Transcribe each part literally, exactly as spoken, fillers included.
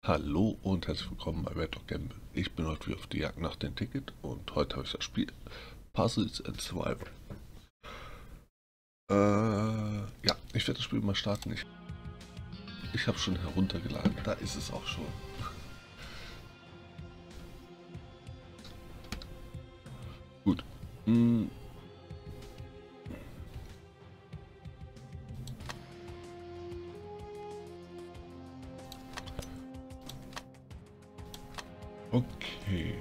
Hallo und herzlich willkommen bei Red Dog Gamble. Ich bin heute wieder auf die Jagd nach dem Ticket und heute habe ich das Spiel Puzzles and Survival. Äh, ja, ich werde das Spiel mal starten. Ich, ich habe schon heruntergeladen, da ist es auch schon. Gut. Hm. Okay.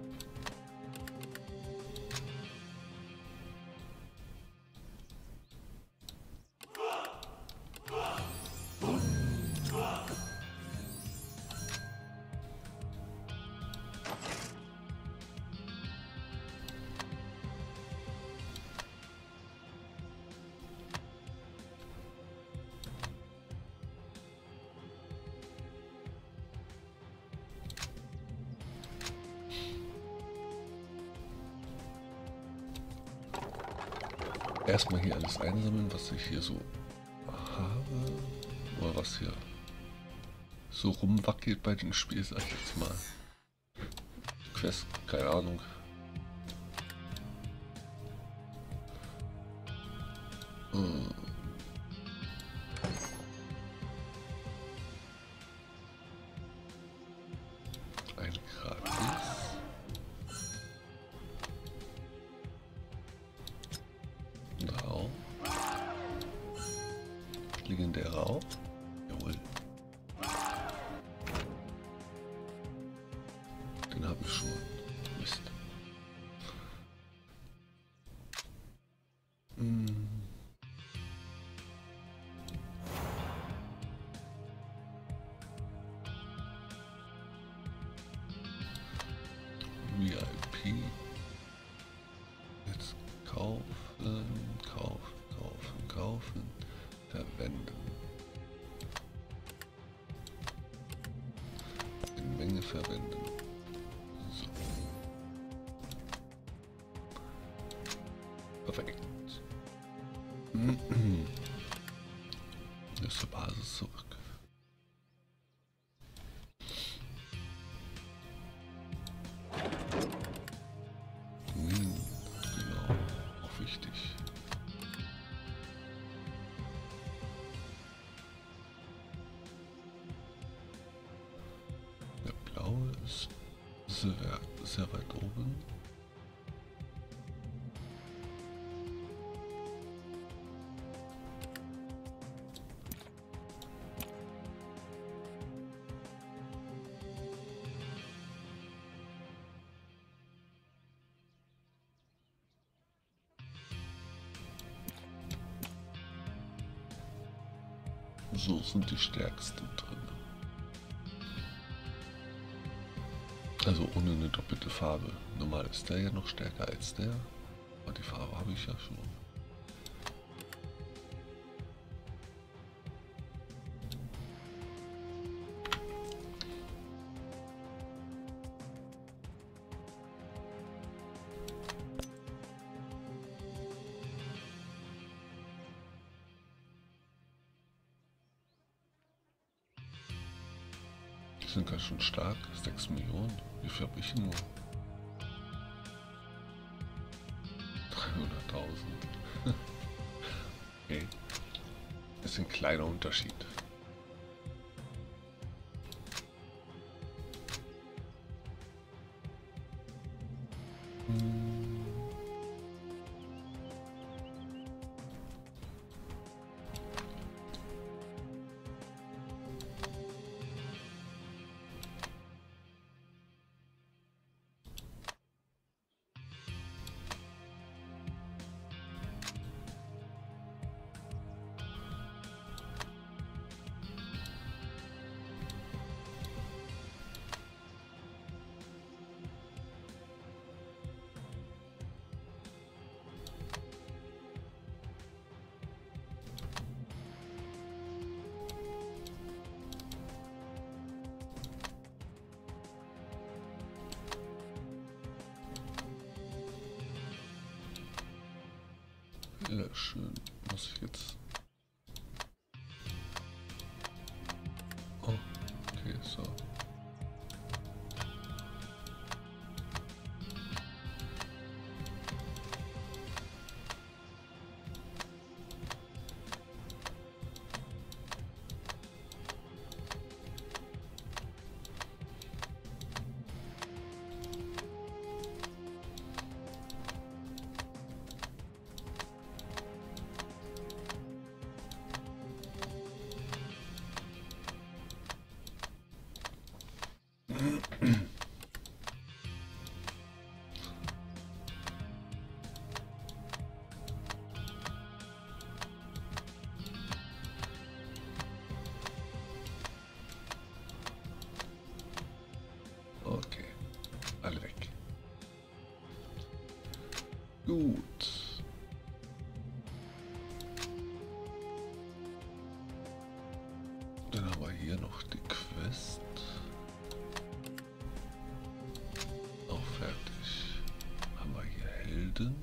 Erstmal hier alles einsammeln, was ich hier so habe. Oder was hier so rumwackelt bei dem Spiel, sag ich jetzt mal. Quest, keine Ahnung. Hm. Ein Gratis. Rau. Legendärer Rau. Jawohl. Den habe ich schon. Mist. Hm. V I P. Jetzt kaufen, kaufen, kaufen, kaufen, verwenden. In Menge verwenden. So. Perfekt. Jetzt zur Basis zurück. Hm, genau, auch wichtig. Der blaue ist sehr, sehr weit oben. So sind die stärksten drin. Also ohne eine doppelte Farbe. Normal ist der ja noch stärker als der. Aber die Farbe habe ich ja schon. Die sind ganz schön stark. sechs Millionen. Wie viel habe ich nur? dreihunderttausend. Okay. Das ist ein kleiner Unterschied. Hm. Löschen muss ich jetzt. Oh, okay, so. Okay, alle weg. Gut. Dann haben wir hier noch die Quest. Auch fertig. Haben wir hier Helden.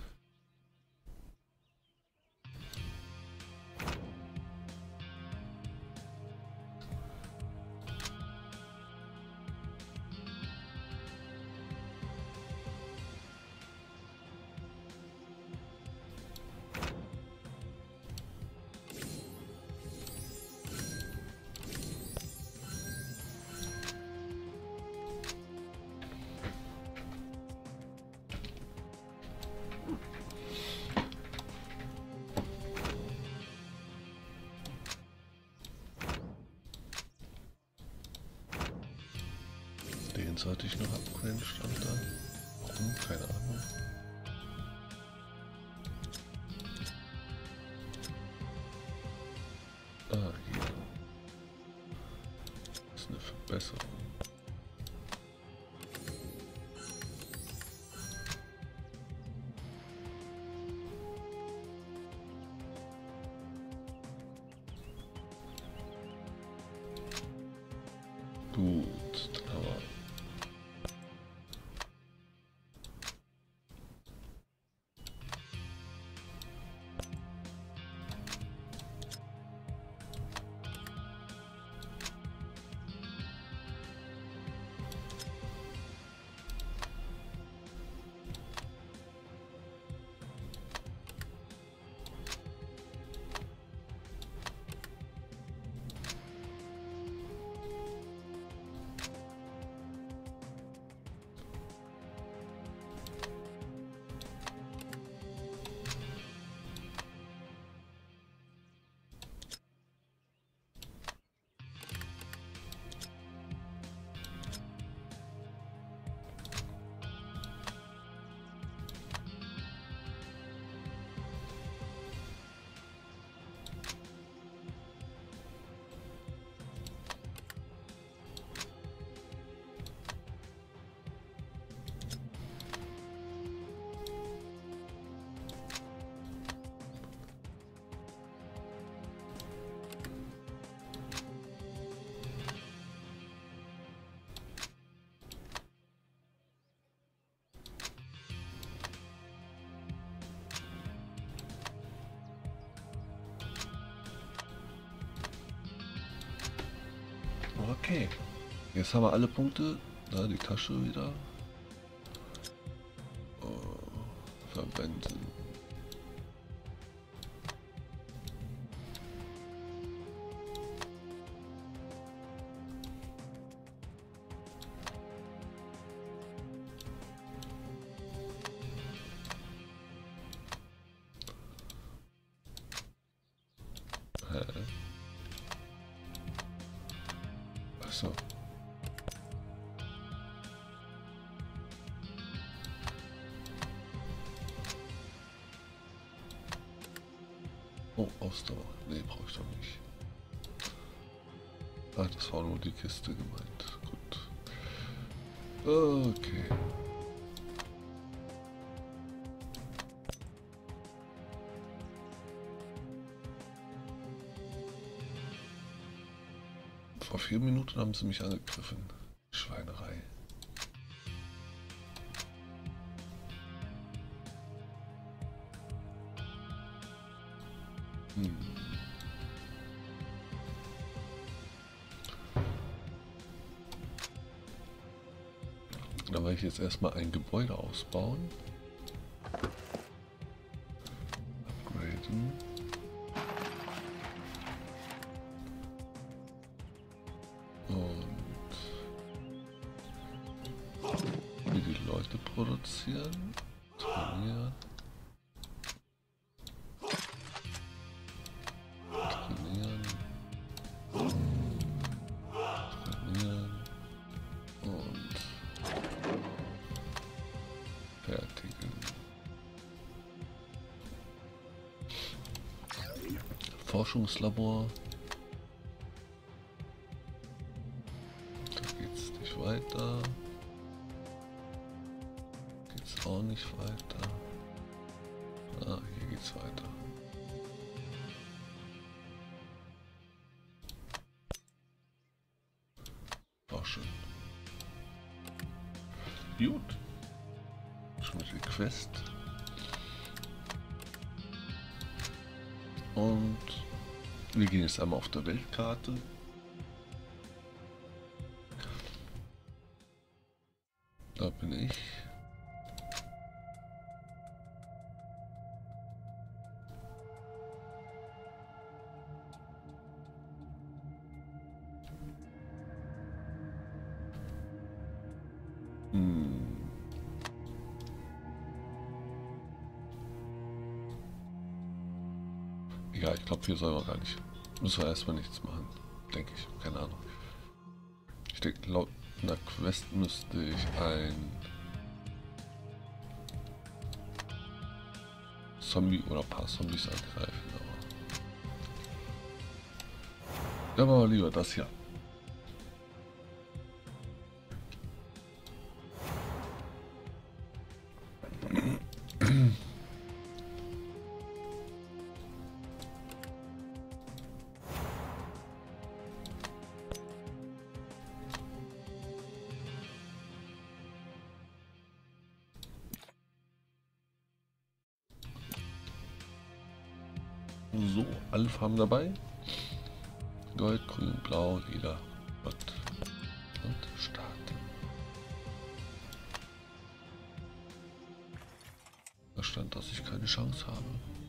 Den sollte ich noch upgraden, stand da. Warum? Keine Ahnung. Ah, hier. Das ist eine Verbesserung. Gut, dann haben wir okay. Jetzt haben wir alle Punkte. Da die Tasche wieder. Oh, verwenden. Hä? Ach so. Oh, Ausdauer. Nee, brauche ich doch nicht. Ah, das war nur die Kiste gemeint. Gut. Okay. Vor vier Minuten haben sie mich angegriffen. Schweinerei. Hm. Da werde ich jetzt erstmal ein Gebäude ausbauen. Upgraden. Und wie die Leute produzieren, trainieren, trainieren, trainieren und fertigen. Forschungslabor. Da geht's nicht weiter. Geht's auch nicht weiter. Ah, hier geht's weiter. Auch schön. Gut. Schon mit der Quest. Und wir gehen jetzt einmal auf der Weltkarte. Da bin ich. Hm. Ja, ich glaube, hier sollen wir gar nicht. Müssen wir erstmal nichts machen. Denke ich. Keine Ahnung. Ich denke, laut einer Quest müsste ich ein Zombie oder ein paar Zombies angreifen. Aber ja, machen wir lieber das hier. So, alle Farben dabei. Gold, Grün, Blau, Lila, Rot und starten. Da stand, dass ich keine Chance habe.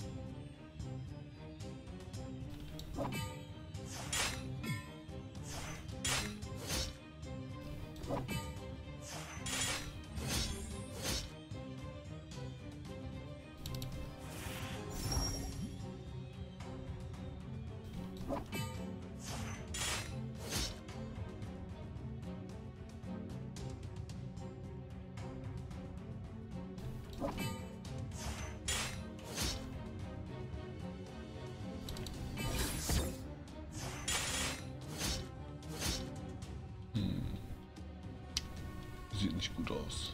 Sieht nicht gut aus.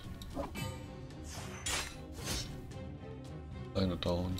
Eine down.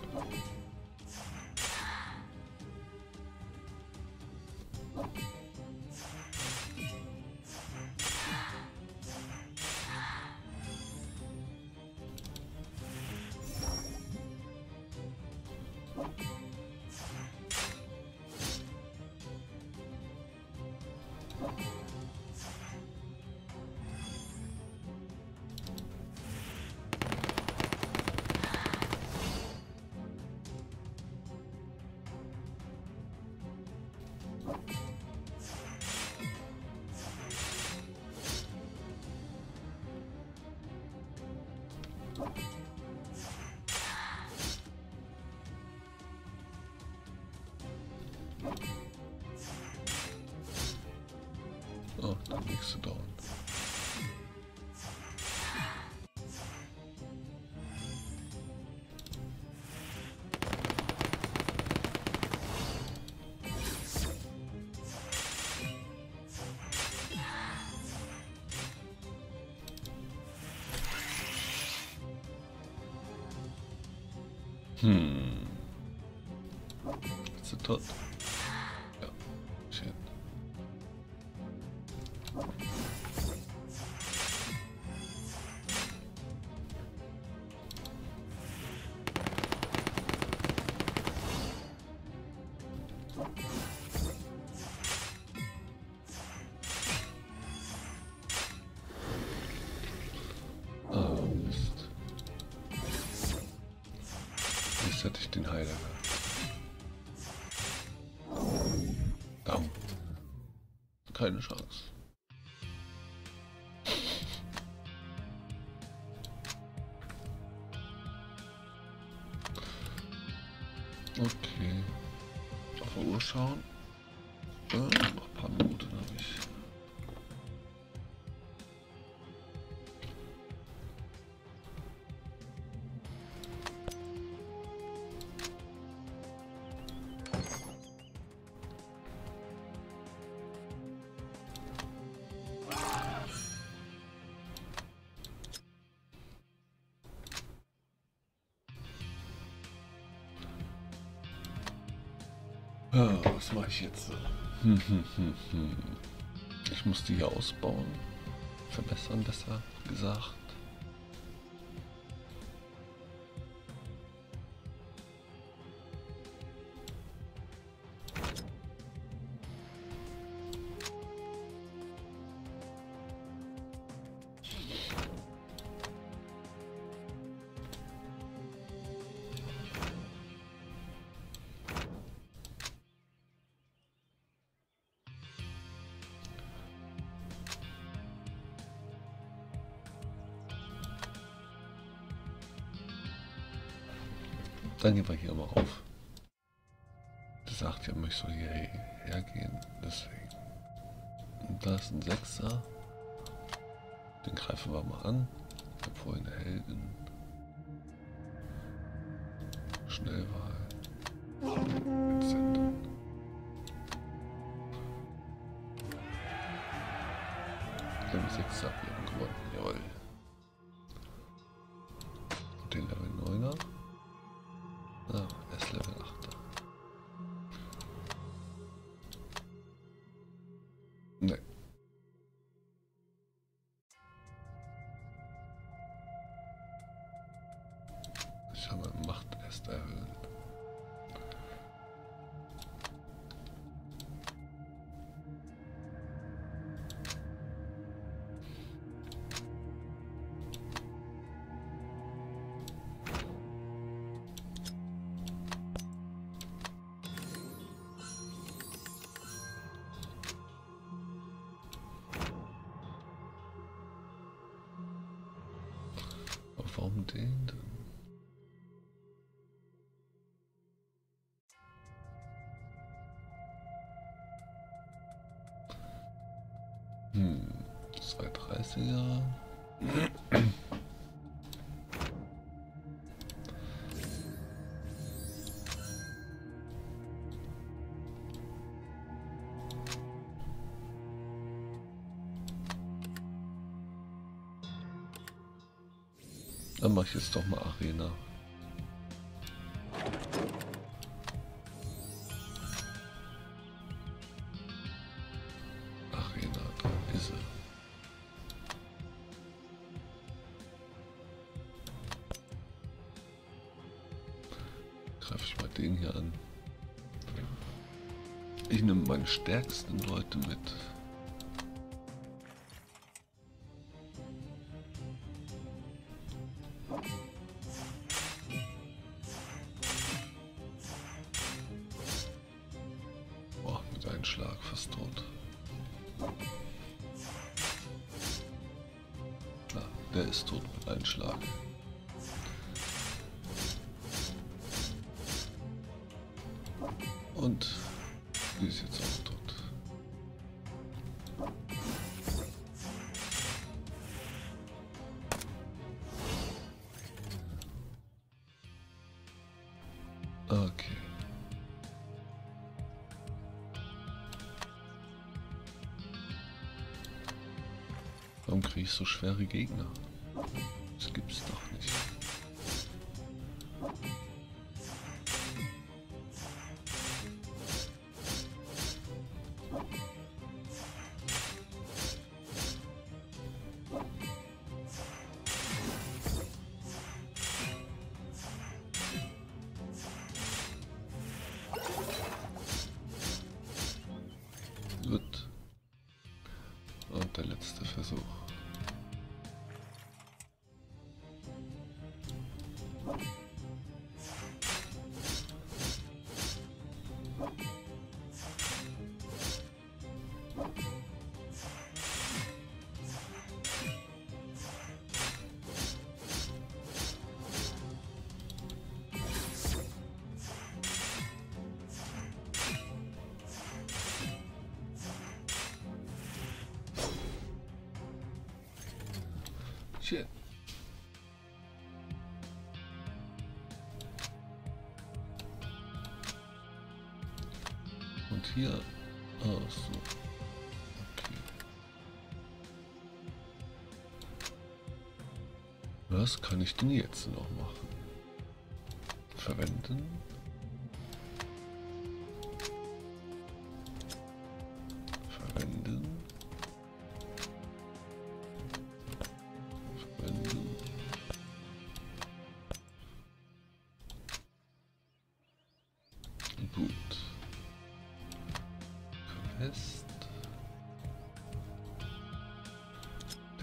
Oh, der nächste down. Hm. Ist er tot? Ja, schön. Ah, Mist. Jetzt hätte ich den Heiler gehabt. Down. Keine Chance. Okay. Auf die Uhr schauen. Äh, noch ein paar Minuten habe ich. Ja, was mache ich jetzt? Hm, hm, hm, hm. Ich muss die hier ausbauen. Verbessern, besser gesagt. Dann gehen wir hier mal auf. Das sagt ja, ich soll hier hergehen. Deswegen. Und da ist ein Sechser. Den greifen wir mal an. Ich habe vorhin eine Heldin. Schnellwahl. Entsenden. Level sechser haben gewonnen. Jawohl. Und den Level neuner. Ah, erst Level achter. Ne. Ich habe Macht erst erhöhen. Warum den denn? Hm, zwei dreißiger. Dann mache ich jetzt doch mal Arena. Arena, da ist sie. Greife ich mal den hier an. Ich nehme meine stärksten Leute mit. Boah, mit einem Schlag fast tot. Klar, der ist tot mit einem Schlag. Und die ist jetzt auch tot. Okay. Warum kriege ich so schwere Gegner? Das gibt's doch nicht. Gut. Und der letzte Versuch. Shit. Und hier. Ah, so. Okay. Was kann ich denn jetzt noch machen? Verwenden.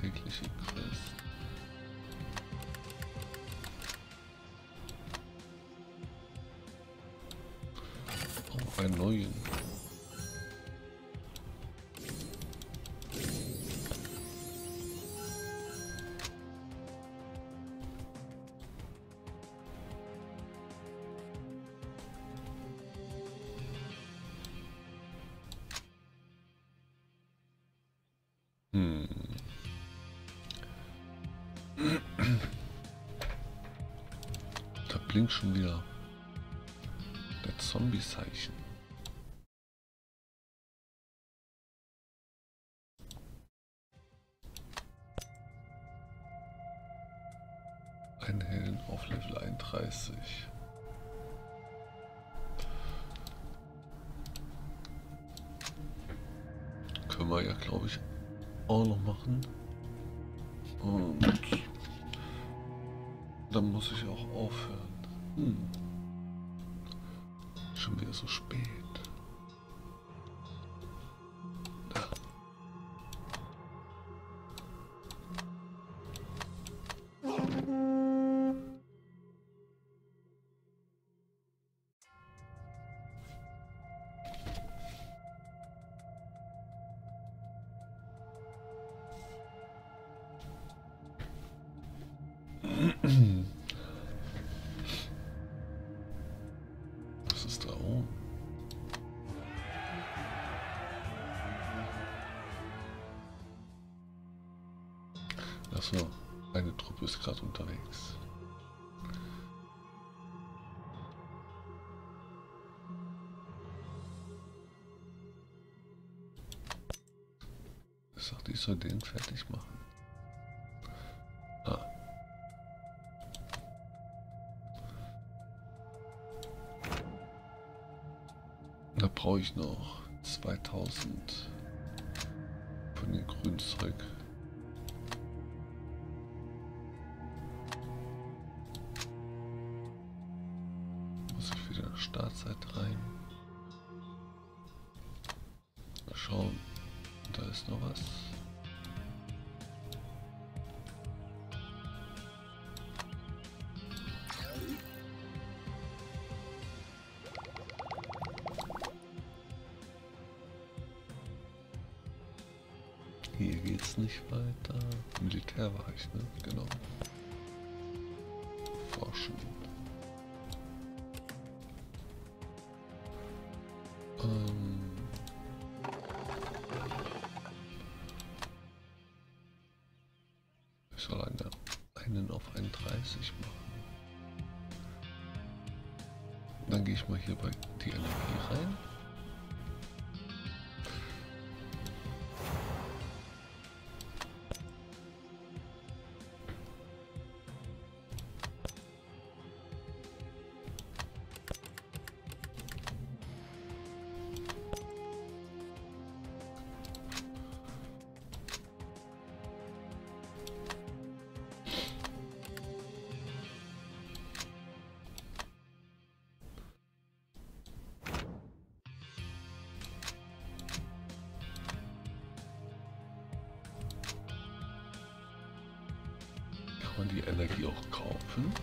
Tägliche Quest. Oh, einen neuen. Hm. Da blinkt schon wieder der Zombie-Zeichen. Ein Helden auf Level einunddreißig. Können wir ja, glaube ich, auch noch machen. Und dann muss ich auch aufhören. Hm. Schon wieder so spät. Da. Was ist da oben? Achso, eine Truppe ist gerade unterwegs. Ich sag, ich soll den fertig machen. Ah. Da brauche ich noch zweitausend von dem grünen Zeug. Muss ich wieder in die Startzeit rein. Mal schauen, da ist noch was. Hier geht's nicht weiter. Militär war ich, ne? Genau. Forschen. Ähm. Ich soll eine, einen auf einunddreißig machen. Dann gehe ich mal hier bei die Energie rein. Kann man die Energie auch kaufen?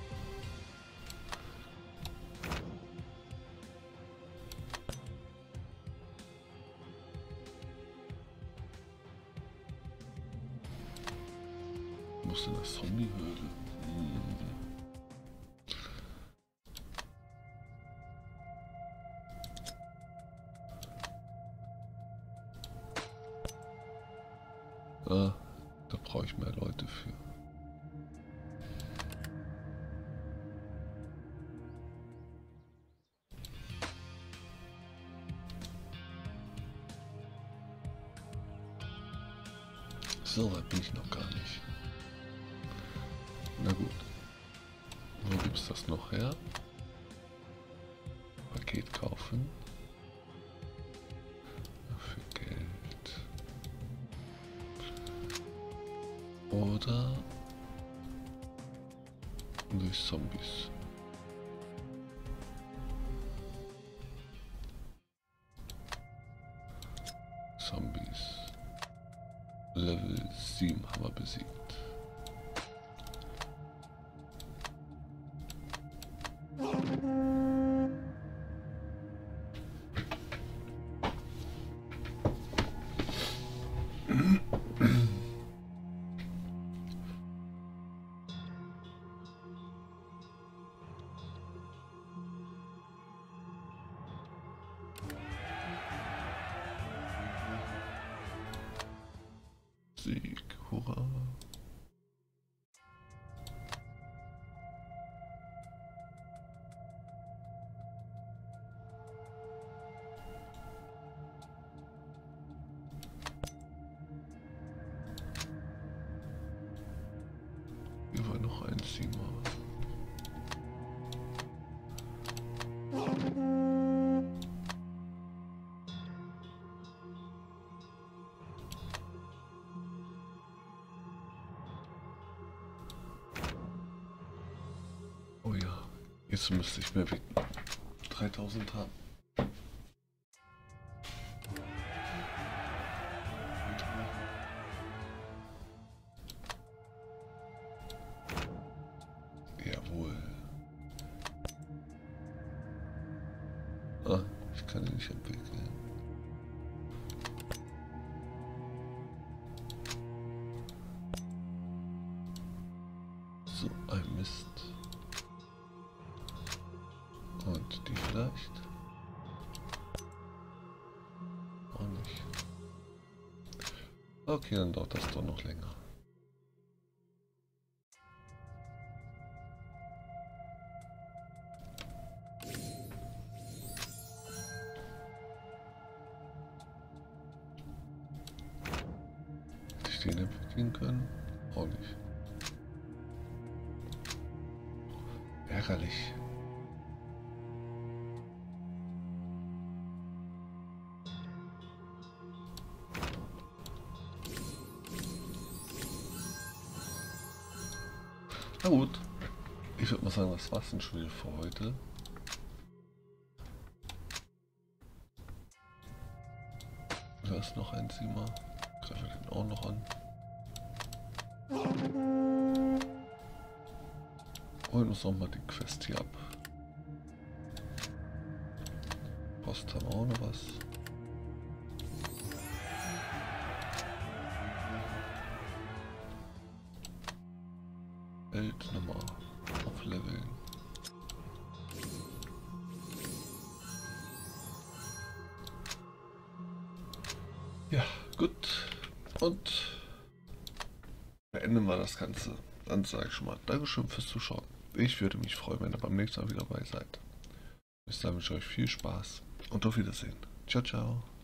Muss in der Zombie-Höhle. Hm. Ah, da brauche ich mehr Leute für. So weit bin ich noch gar nicht. Na gut. Wo gibt es das noch her? Paket kaufen. Für Geld. Oder durch Zombies. Zombies. Level sieben haben wir besiegt. Sieg, hurra! Hier war noch ein Siemer. Oh ja, jetzt müsste ich mehr weg. dreitausend haben. Jawohl. Ah, ich kann ihn nicht entwickeln. So ein Mist. Und die vielleicht? Auch nicht. Okay, dann dauert das doch noch länger. Hätte ich den entwickeln können? Auch nicht. Ärgerlich. Na gut, ich würde mal sagen, das war's denn schon wieder für heute. Da ist noch ein Siemer. Greifen wir den auch noch an. Holen uns nochmal die Quest hier ab. Post haben wir auch noch was. Welt nochmal aufleveln. Ja, gut. Und beenden wir das Ganze. Dann sage ich schon mal Dankeschön fürs Zuschauen. Ich würde mich freuen, wenn ihr beim nächsten Mal wieder dabei seid. Bis dahin wünsche ich euch viel Spaß und auf Wiedersehen. Ciao, ciao.